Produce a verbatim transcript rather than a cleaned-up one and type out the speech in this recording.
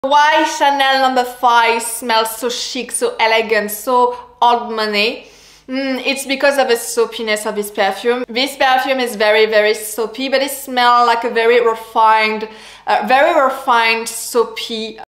Why Chanel number five smells so chic, so elegant, so old money? Mm, it's because of the soapiness of this perfume. This perfume is very, very soapy, but it smells like a very refined, uh, very refined soapy